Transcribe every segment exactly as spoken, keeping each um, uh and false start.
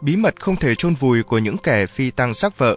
Bí mật không thể chôn vùi của những kẻ phi tang xác vợ.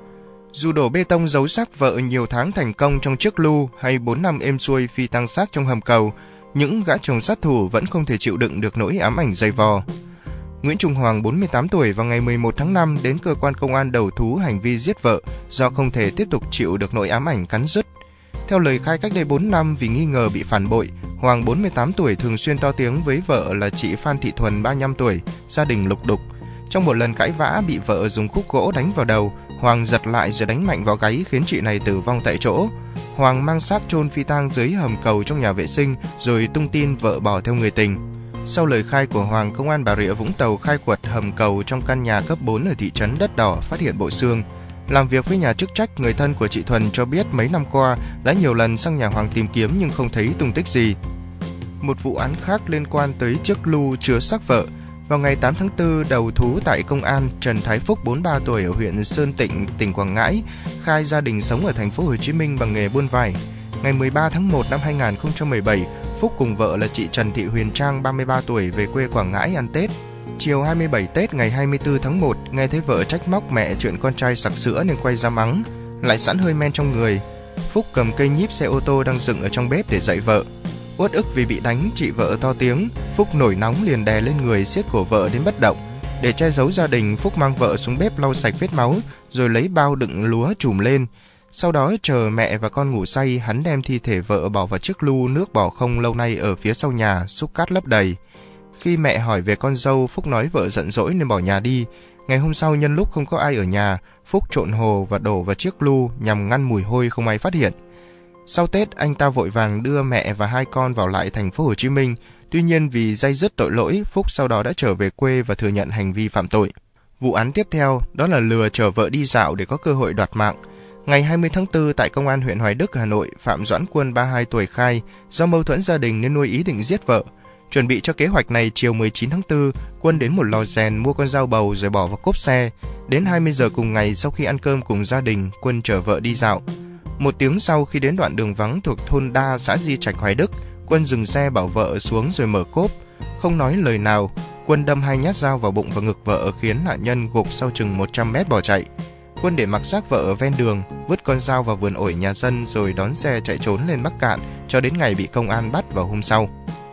Dù đổ bê tông giấu xác vợ nhiều tháng thành công trong chiếc lu hay bốn năm êm xuôi phi tang xác trong hầm cầu, những gã chồng sát thủ vẫn không thể chịu đựng được nỗi ám ảnh dày vò. Nguyễn Trung Hoàng, bốn mươi tám tuổi, vào ngày mười một tháng năm đến cơ quan công an đầu thú hành vi giết vợ do không thể tiếp tục chịu được nỗi ám ảnh cắn rứt. Theo lời khai cách đây bốn năm, vì nghi ngờ bị phản bội, Hoàng, bốn mươi tám tuổi, thường xuyên to tiếng với vợ là chị Phan Thị Thuần, ba mươi lăm tuổi, gia đình lục đục. Trong một lần cãi vã bị vợ dùng khúc gỗ đánh vào đầu, Hoàng giật lại rồi đánh mạnh vào gáy khiến chị này tử vong tại chỗ. Hoàng mang xác chôn phi tang dưới hầm cầu trong nhà vệ sinh rồi tung tin vợ bỏ theo người tình. Sau lời khai của Hoàng, công an Bà Rịa Vũng Tàu khai quật hầm cầu trong căn nhà cấp bốn ở thị trấn Đất Đỏ, phát hiện bộ xương. Làm việc với nhà chức trách, người thân của chị Thuần cho biết mấy năm qua đã nhiều lần sang nhà Hoàng tìm kiếm nhưng không thấy tung tích gì. Một vụ án khác liên quan tới chiếc lu chứa xác vợ. Vào ngày tám tháng tư, đầu thú tại công an, Trần Thái Phúc, bốn mươi ba tuổi, ở huyện Sơn Tịnh, tỉnh Quảng Ngãi, khai gia đình sống ở thành phố Hồ Chí Minh bằng nghề buôn vải. Ngày mười ba tháng một năm hai nghìn không trăm mười bảy, Phúc cùng vợ là chị Trần Thị Huyền Trang, ba mươi ba tuổi, về quê Quảng Ngãi ăn Tết. Chiều hai mươi bảy Tết ngày hai mươi tư tháng một, nghe thấy vợ trách móc mẹ chuyện con trai sặc sữa nên quay ra mắng, lại sẵn hơi men trong người. Phúc cầm cây nhíp xe ô tô đang dựng ở trong bếp để dạy vợ. Uất ức vì bị đánh, chị vợ to tiếng, Phúc nổi nóng liền đè lên người siết cổ vợ đến bất động. Để che giấu gia đình, Phúc mang vợ xuống bếp lau sạch vết máu, rồi lấy bao đựng lúa trùm lên. Sau đó chờ mẹ và con ngủ say, hắn đem thi thể vợ bỏ vào chiếc lu nước bỏ không lâu nay ở phía sau nhà, xúc cát lấp đầy. Khi mẹ hỏi về con dâu, Phúc nói vợ giận dỗi nên bỏ nhà đi. Ngày hôm sau, nhân lúc không có ai ở nhà, Phúc trộn hồ và đổ vào chiếc lu nhằm ngăn mùi hôi không ai phát hiện. Sau Tết, anh ta vội vàng đưa mẹ và hai con vào lại thành phố Hồ Chí Minh. Tuy nhiên, vì day dứt tội lỗi, Phúc sau đó đã trở về quê và thừa nhận hành vi phạm tội. Vụ án tiếp theo đó là lừa chở vợ đi dạo để có cơ hội đoạt mạng. Ngày hai mươi tháng tư, tại công an huyện Hoài Đức, Hà Nội, Phạm Doãn Quân, ba mươi hai tuổi, khai do mâu thuẫn gia đình nên nuôi ý định giết vợ. Chuẩn bị cho kế hoạch này, chiều mười chín tháng tư, Quân đến một lò rèn mua con dao bầu rồi bỏ vào cốp xe. Đến hai mươi giờ cùng ngày, sau khi ăn cơm cùng gia đình, Quân chở vợ đi dạo. Một tiếng sau, khi đến đoạn đường vắng thuộc thôn Đa, xã Di Trạch, Hoài Đức, Quân dừng xe bảo vợ xuống rồi mở cốp. Không nói lời nào, Quân đâm hai nhát dao vào bụng và ngực vợ khiến nạn nhân gục sau chừng một trăm mét bỏ chạy. Quân để mặc xác vợ ở ven đường, vứt con dao vào vườn ổi nhà dân rồi đón xe chạy trốn lên Bắc Cạn cho đến ngày bị công an bắt vào hôm sau.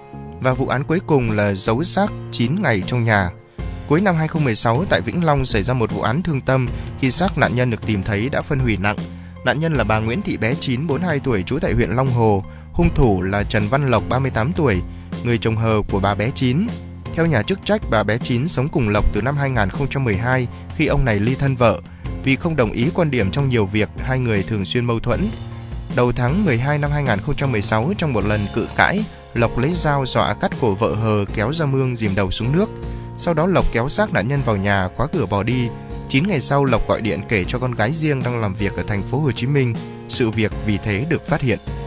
Và vụ án cuối cùng là giấu xác chín ngày trong nhà. Cuối năm hai nghìn không trăm mười sáu, tại Vĩnh Long xảy ra một vụ án thương tâm khi xác nạn nhân được tìm thấy đã phân hủy nặng. Nạn nhân là bà Nguyễn Thị Bé Chín, bốn mươi hai tuổi, trú tại huyện Long Hồ. Hung thủ là Trần Văn Lộc, ba mươi tám tuổi, người chồng hờ của bà Bé Chín. Theo nhà chức trách, bà Bé Chín sống cùng Lộc từ năm hai nghìn không trăm mười hai khi ông này ly thân vợ. Vì không đồng ý quan điểm trong nhiều việc, hai người thường xuyên mâu thuẫn. Đầu tháng mười hai năm hai nghìn không trăm mười sáu, trong một lần cự cãi, Lộc lấy dao dọa cắt cổ vợ hờ, kéo ra mương dìm đầu xuống nước. Sau đó Lộc kéo xác nạn nhân vào nhà, khóa cửa bỏ đi. chín ngày sau, Lộc gọi điện kể cho con gái riêng đang làm việc ở thành phố Hồ Chí Minh. Sự việc vì thế được phát hiện.